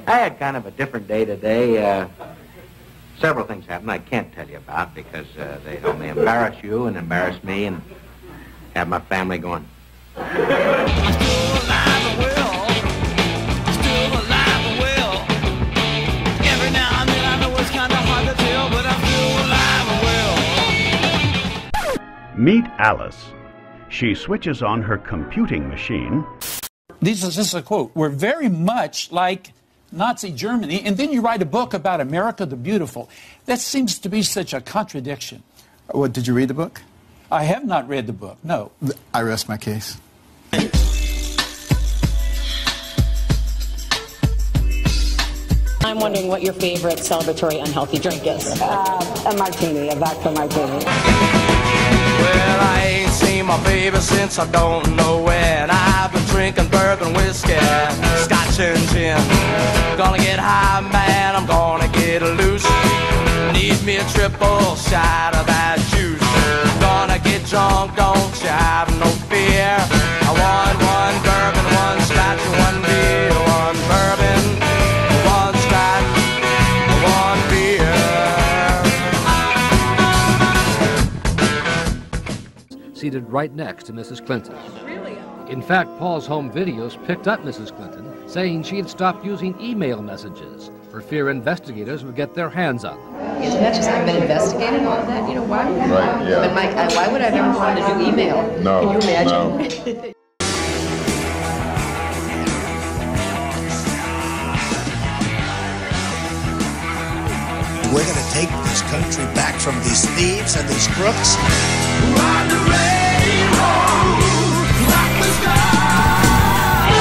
I had kind of a different day today. Several things happened I can't tell you about because they'd only embarrass you and embarrass me and have my family going. Meet Alice. She switches on her computing machine. This is just a quote. We're very much like Nazi Germany, and then you write a book about America the Beautiful. That seems to be such a contradiction. What, did you read the book? I have not read the book, no. I rest my case. I'm wondering what your favorite celebratory unhealthy drink is. A martini, a vodka martini. Well, I ain't seen my baby since I don't know when. I've been drinking bourbon whiskey, scotch and gin. Gonna get high, man, I'm gonna get loose. Need me a triple shot of that juice. Gonna get drunk, don't you have no fear. I want one bourbon, one scotch, one beer. One bourbon, one scotch, one beer. Seated right next to Mrs. Clinton. Really? In fact, Paul's home videos picked up Mrs. Clinton, saying she had stopped using email messages for fear investigators would get their hands on them. Isn't that just, I've been investigating all of that? You know, why would right, yeah. But Mike, why would I have ever wanted to do email? No, can you imagine? No. We're going to take this country back from these thieves and these crooks. Ride the railroad, rock the sky.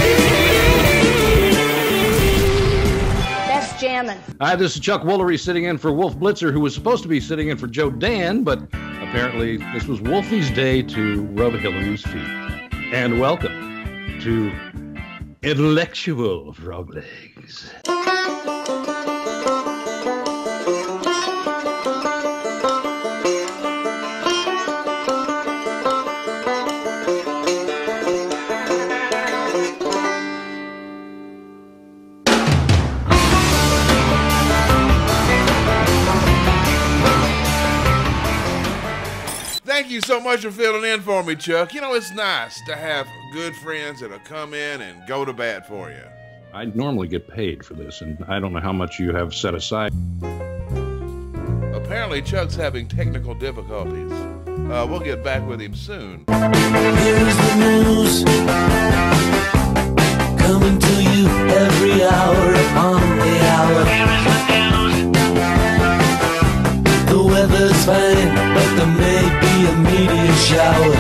That's jammin'. Hi, this is Chuck Woolery sitting in for Wolf Blitzer, who was supposed to be sitting in for Joe Dan, but apparently this was Wolfie's day to rub Hillary's feet. And welcome to Intellectual Frog Legs. Thank you so much for filling in for me, Chuck. You know, it's nice to have good friends that'll come in and go to bat for you. I normally get paid for this, and I don't know how much you have set aside. Apparently, Chuck's having technical difficulties. We'll get back with him soon. Here's the news, coming to you every hour upon the hour. The weather's fine, but there may be a meteor shower.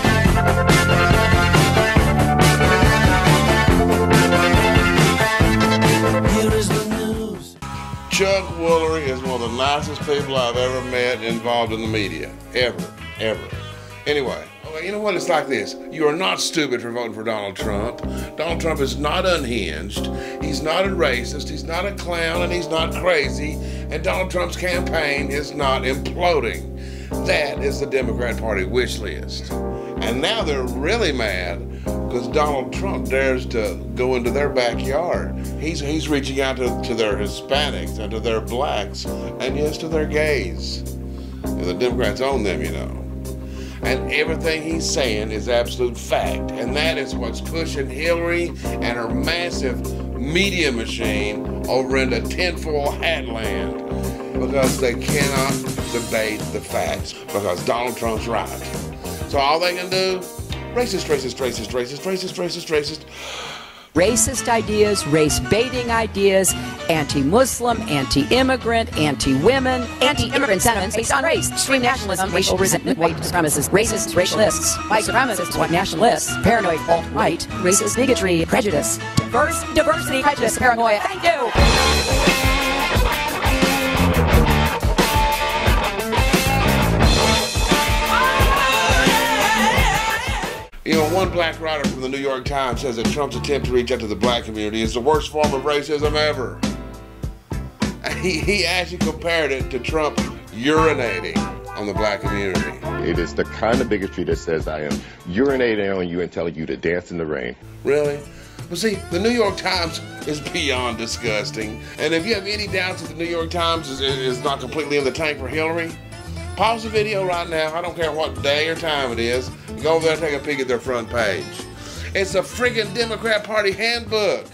Here is the news. Chuck Woolery is one of the nicest people I've ever met involved in the media. Ever. Anyway, you know what? It's like this. You are not stupid for voting for Donald Trump. Donald Trump is not unhinged. He's not a racist. He's not a clown, and he's not crazy. And Donald Trump's campaign is not imploding. That is the Democrat Party wish list. And now they're really mad because Donald Trump dares to go into their backyard. He's reaching out to their Hispanics and to their blacks and yes, to their gays. And the Democrats own them, you know. And everything he's saying is absolute fact. And that is what's pushing Hillary and her massive media machine over into tinfoil hat land because they cannot debate the facts because Donald Trump's right. So all they can do, racist. Racist ideas, race-baiting ideas, anti-Muslim, anti-immigrant, anti-women, anti-immigrant sentiments based on race, extreme nationalism, racial resentment, white supremacists, racists, racialists, white supremacists, white nationalists, paranoid alt-right, racist bigotry, prejudice, diversity, prejudice, paranoia. Thank you! You know, one black writer from the New York Times says that Trump's attempt to reach out to the black community is the worst form of racism ever. He actually compared it to Trump urinating on the black community. It is the kind of bigotry that says I am urinating on you and telling you to dance in the rain. Really? But see, the New York Times is beyond disgusting. And if you have any doubts that the New York Times is not completely in the tank for Hillary, pause the video right now. I don't care what day or time it is. Go over there and take a peek at their front page. It's a friggin' Democrat Party handbook.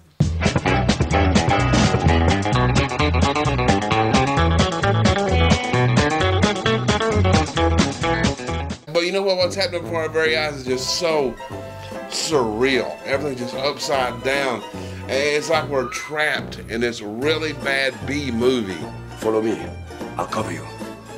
But you know what? What's happening before our very eyes is just so surreal. Everything's just upside down. And it's like we're trapped in this really bad B movie. Follow me. I'll cover you.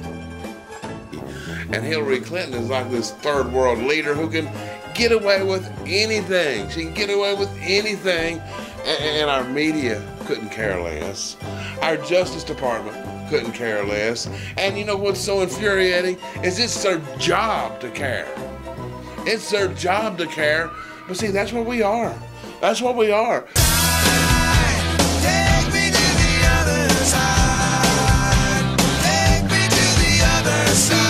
And Hillary Clinton is like this third world leader who can get away with anything. She can get away with anything. And our media couldn't care less. Our Justice Department couldn't care less. And you know what's so infuriating is it's their job to care. It's their job to care. But see, that's what we are. That's what we are. Take me to the other side. Take me to the other side.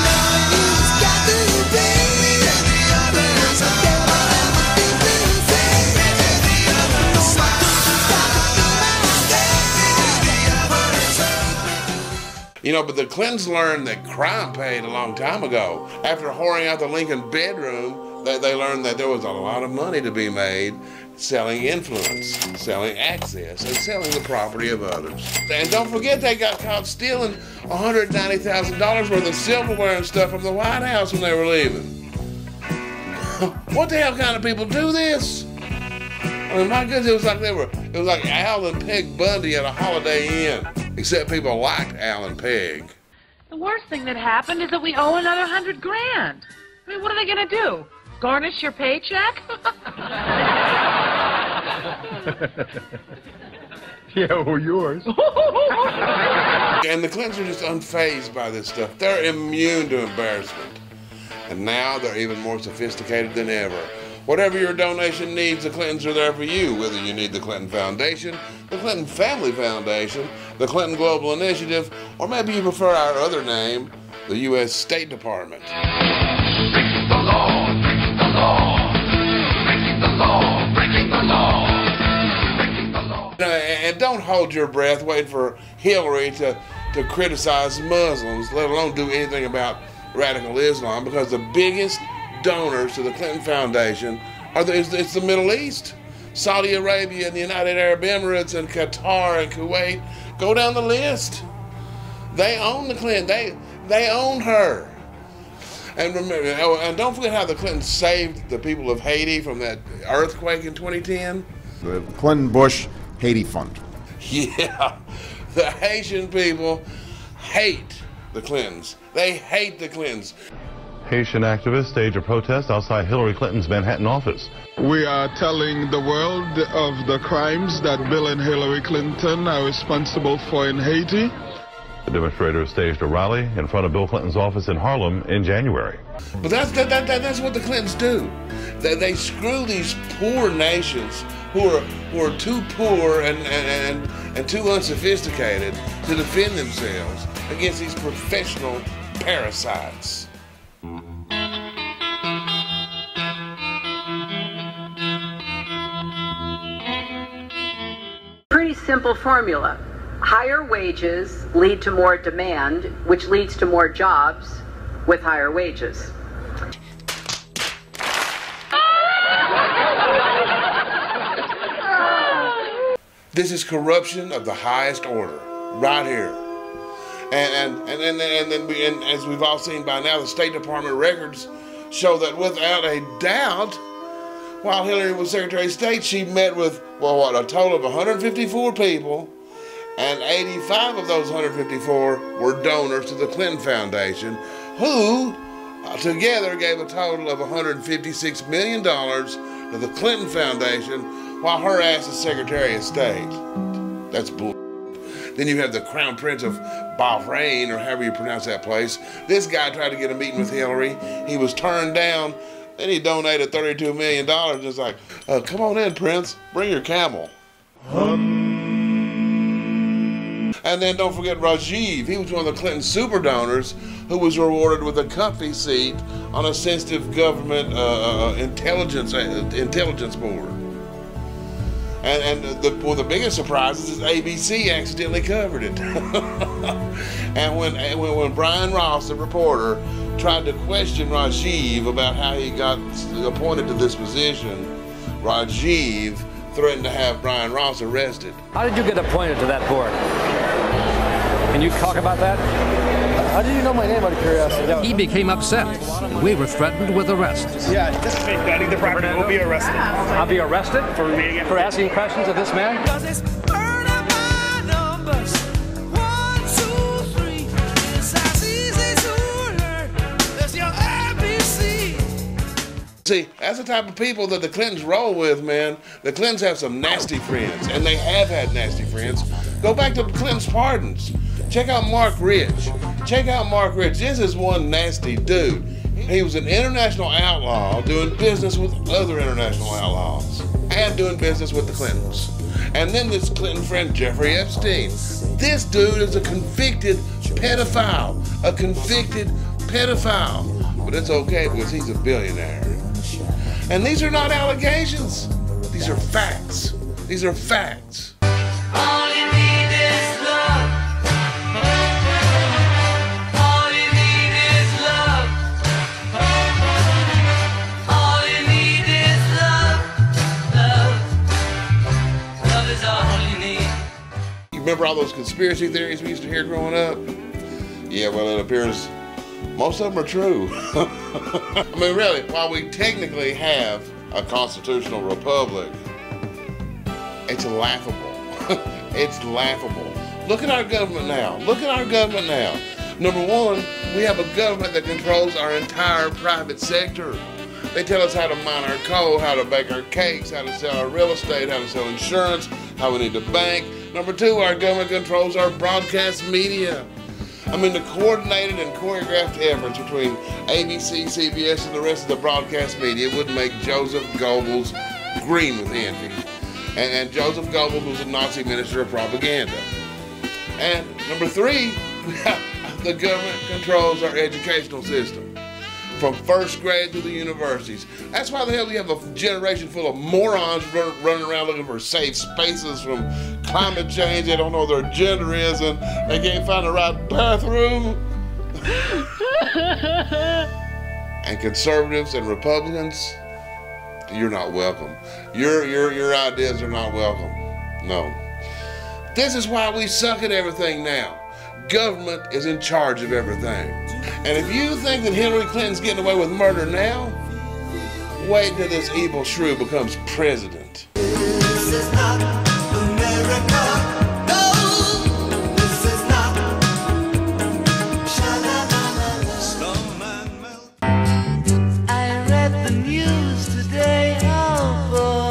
You know, but the Clintons learned that crime paid a long time ago. After whoring out the Lincoln bedroom, they learned that there was a lot of money to be made selling influence, selling access, and selling the property of others. And don't forget, they got caught stealing $190,000 worth of silverware and stuff from the White House when they were leaving. What the hell kind of people do this? I mean, my goodness, it was like Al and Peg Bundy at a Holiday Inn. Except people liked Alan Pegg. The worst thing that happened is that we owe another $100 grand. I mean, what are they going to do? Garnish your paycheck? Yeah, or yours. And the Clintons are just unfazed by this stuff. They're immune to embarrassment. And now they're even more sophisticated than ever. Whatever your donation needs, the Clintons are there for you, whether you need the Clinton Foundation, the Clinton Family Foundation, the Clinton Global Initiative, or maybe you prefer our other name, the U.S. State Department. Breaking the law, breaking the law, breaking the law, breaking the law, breaking the law. And don't hold your breath waiting for Hillary to criticize Muslims, let alone do anything about radical Islam, because the biggest donors to the Clinton Foundation it's the Middle East. Saudi Arabia and the United Arab Emirates and Qatar and Kuwait. Go down the list. They own the Clinton. They own her. And remember, and don't forget how the Clintons saved the people of Haiti from that earthquake in 2010. The Clinton-Bush Haiti Fund. Yeah, the Haitian people hate the Clintons. They hate the Clintons. Haitian activists stage a protest outside Hillary Clinton's Manhattan office. We are telling the world of the crimes that Bill and Hillary Clinton are responsible for in Haiti. The demonstrators staged a rally in front of Bill Clinton's office in Harlem in January. But that's what the Clintons do. They screw these poor nations who are too poor and too unsophisticated to defend themselves against these professional parasites. Pretty simple formula. Higher wages lead to more demand, which leads to more jobs with higher wages. This is corruption of the highest order, right here. And as we've all seen by now, the State Department records show that without a doubt, while Hillary was Secretary of State, she met with, well, a total of 154 people, and 85 of those 154 were donors to the Clinton Foundation, who together gave a total of $156 million to the Clinton Foundation while her ass is Secretary of State. That's bull. Then you have the Crown Prince of Bahrain, or however you pronounce that place. This guy tried to get a meeting with Hillary. He was turned down. Then he donated $32 million. It's like, come on in, Prince. Bring your camel. And then don't forget Rajiv. He was one of the Clinton super donors who was rewarded with a comfy seat on a sensitive government intelligence board. And one of the biggest surprises is ABC accidentally covered it. And when Brian Ross, the reporter, tried to question Rajiv about how he got appointed to this position, Rajiv threatened to have Brian Ross arrested. How did you get appointed to that board? Can you talk about that? How did you know my name, out of curiosity? He became upset. We were threatened with arrest. Yeah, just I think the property will be arrested. I'll be arrested for asking questions of this man? See, that's the type of people that the Clintons roll with, man. The Clintons have some nasty friends, and they have had nasty friends. Go back to the Clintons' pardons. Check out Mark Rich. Check out Mark Rich. This is one nasty dude. He was an international outlaw doing business with other international outlaws and doing business with the Clintons. And then this Clinton friend, Jeffrey Epstein. This dude is a convicted pedophile. A convicted pedophile. But it's okay because he's a billionaire. And these are not allegations. These are facts. These are facts. All you need is love. All you need is love. All you need is love. Love. Love is all you need. You remember all those conspiracy theories we used to hear growing up? Yeah, well, it appears most of them are true. I mean, really, while we technically have a constitutional republic, it's laughable. It's laughable. Look at our government now. Look at our government now. Number one, we have a government that controls our entire private sector. They tell us how to mine our coal, how to bake our cakes, how to sell our real estate, how to sell insurance, how we need to bank. Number two, our government controls our broadcast media. I mean, the coordinated and choreographed efforts between ABC, CBS, and the rest of the broadcast media would make Joseph Goebbels green with envy. And Joseph Goebbels was a Nazi minister of propaganda. And number three, the government controls our educational system, from first grade to the universities. That's why the hell we have a generation full of morons running around looking for safe spaces from climate change. They don't know what their gender is, and they can't find the right bathroom. And conservatives and Republicans, you're not welcome. Your ideas are not welcome. No. This is why we suck at everything now. Government is in charge of everything. And if you think that Hillary Clinton's getting away with murder now, wait till this evil shrew becomes president. This is not America. No, this is not. I read the news today, oh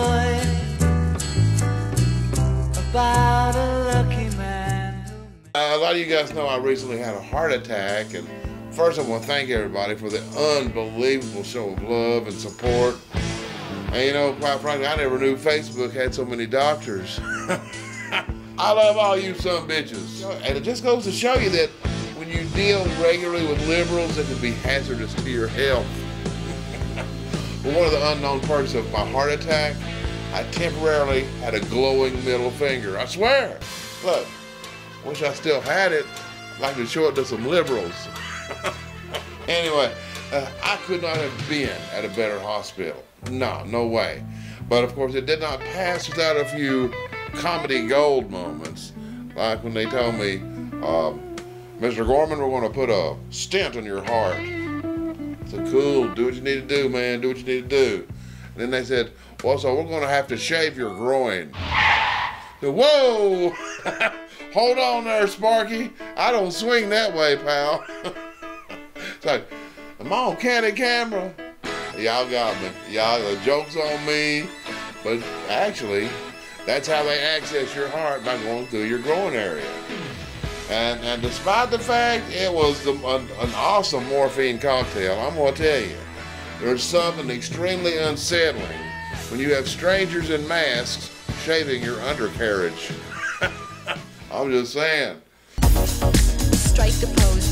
boy, about a lucky man. A lot of you guys know I recently had a heart attack, and first I want to thank everybody for the unbelievable show of love and support. And you know, quite frankly, I never knew Facebook had so many doctors. I love all you son bitches. And it just goes to show you that when you deal regularly with liberals, it can be hazardous to your health. But one of the unknown parts of my heart attack, I temporarily had a glowing middle finger. I swear. Look, wish I still had it. I'd like to show it to some liberals. Anyway, I could not have been at a better hospital. No way. But of course, it did not pass without a few comedy gold moments. Like when they told me, Mr. Gorman, we're going to put a stent in your heart. I said, cool, do what you need to do, man, do what you need to do. And then they said, well, so we're going to have to shave your groin. I said, whoa! Hold on there, Sparky. I don't swing that way, pal. It's like, am I on candid camera? Y'all got me. Y'all, the joke's on me. But actually, that's how they access your heart, by going through your groin area. And despite the fact it was an awesome morphine cocktail, I'm going to tell you, there's something extremely unsettling when you have strangers in masks shaving your undercarriage. I'm just saying. Strike the pose.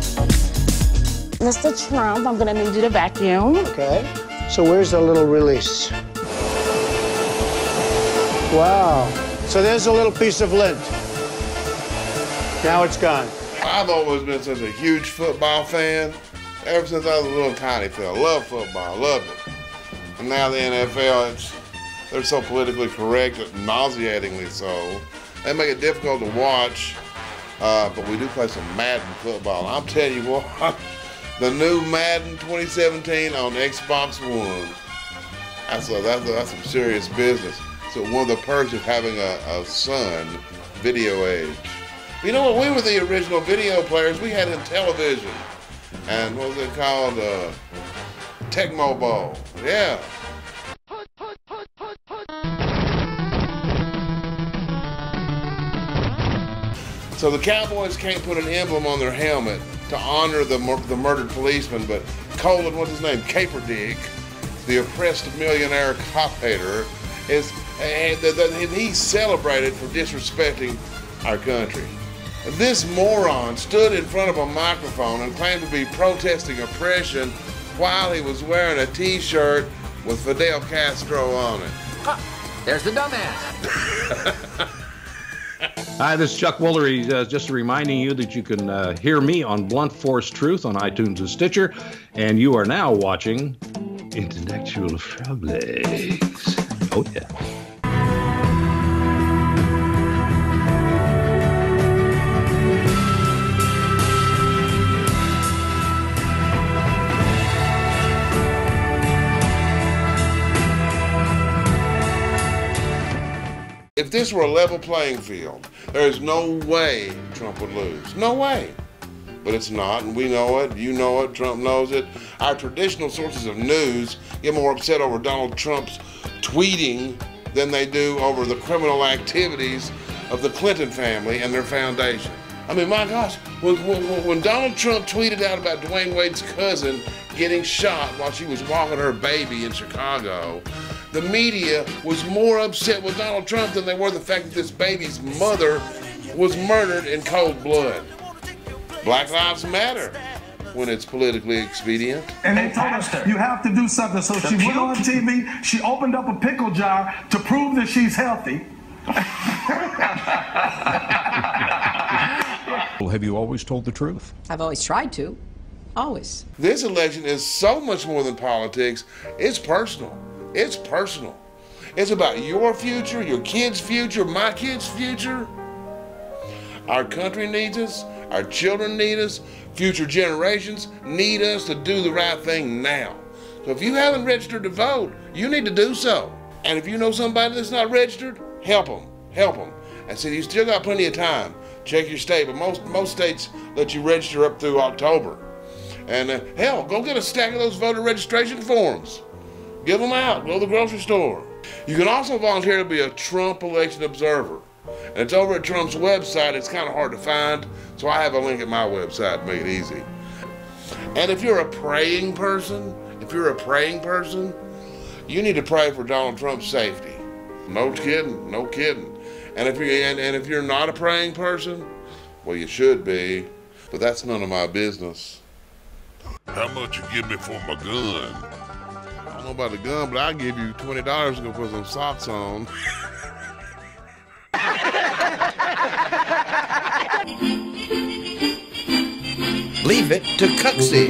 Mr. Trump, I'm going to need you to vacuum. Okay. So where's the little release? Wow. So there's a little piece of lint. Now it's gone. I've always been such a huge football fan. Ever since I was a little tiny fella. Love football, loved it. And now the NFL, they're so politically correct, nauseatingly so. They make it difficult to watch, but we do play some Madden football. I'm telling you what, the new Madden 2017 on Xbox One, that's some serious business. So one of the perks of having a son, video age. You know what, we were the original video players. We had in television. And what was it called? Tecmo Bowl. Yeah. So the Cowboys can't put an emblem on their helmet to honor the murdered policeman, but Colin, what's his name? Kaepernick, the oppressed millionaire cop hater, he's celebrated for disrespecting our country. This moron stood in front of a microphone and claimed to be protesting oppression while he was wearing a t-shirt with Fidel Castro on it. There's the dumbass. Hi, this is Chuck Woolery, just reminding you that you can hear me on Blunt Force Truth on iTunes and Stitcher, and you are now watching Intellectual Frog Legs. Oh, yeah. If this were a level playing field, there is no way Trump would lose. No way. But it's not, and we know it, you know it, Trump knows it. Our traditional sources of news get more upset over Donald Trump's tweeting than they do over the criminal activities of the Clinton family and their foundation. I mean, my gosh, when Donald Trump tweeted out about Dwayne Wade's cousin getting shot while she was walking her baby in Chicago, the media was more upset with Donald Trump than they were the fact that this baby's mother was murdered in cold blood. Black Lives Matter when it's politically expedient. And they told us, you have to do something. So she went on TV, she opened up a pickle jar to prove that she's healthy. Well, have you always told the truth? I've always tried to. Always. This election is so much more than politics. It's personal. It's personal. It's about your future, your kids' future, my kids' future. Our country needs us. Our children need us. Future generations need us to do the right thing now. So if you haven't registered to vote, you need to do so. And if you know somebody that's not registered, help them. Help them. And see, you still got plenty of time. Check your state, but most states let you register up through October. And hell, go get a stack of those voter registration forms. Give them out. Go to the grocery store. You can also volunteer to be a Trump election observer. And it's over at Trump's website. It's kind of hard to find, so I have a link at my website to make it easy. And if you're a praying person, you need to pray for Donald Trump's safety. No kidding, no kidding. And if you're not a praying person, well, you should be, but that's none of my business. How much you give me for my gun? I don't know about the gun, but I'll give you $20 to go put some socks on. Leave it to Cuxy.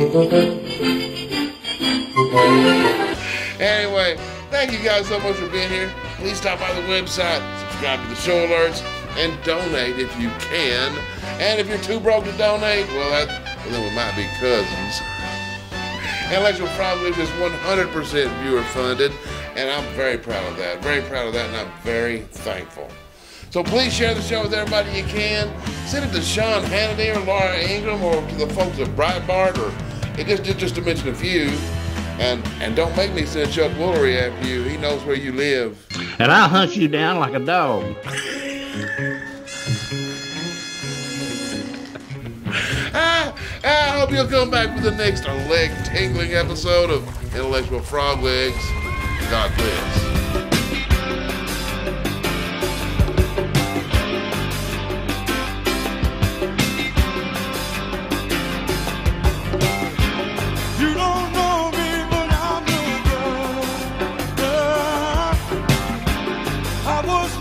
Anyway, thank you guys so much for being here. Please stop by the website, subscribe to the show alerts, and donate if you can. And if you're too broke to donate, well, then we might be cousins. Intellectual Frog Legs is 100% viewer funded, and I'm very proud of that. Very proud of that, and I'm very thankful. So please share the show with everybody you can. Send it to Sean Hannity or Laura Ingraham or to the folks at Breitbart, or just to mention a few. And don't make me send Chuck Woolery after you. He knows where you live. And I'll hunt you down like a dog. I hope you'll come back for the next leg-tingling episode of Intellectual Frog Legs. God bless. I was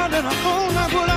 out in a cold night,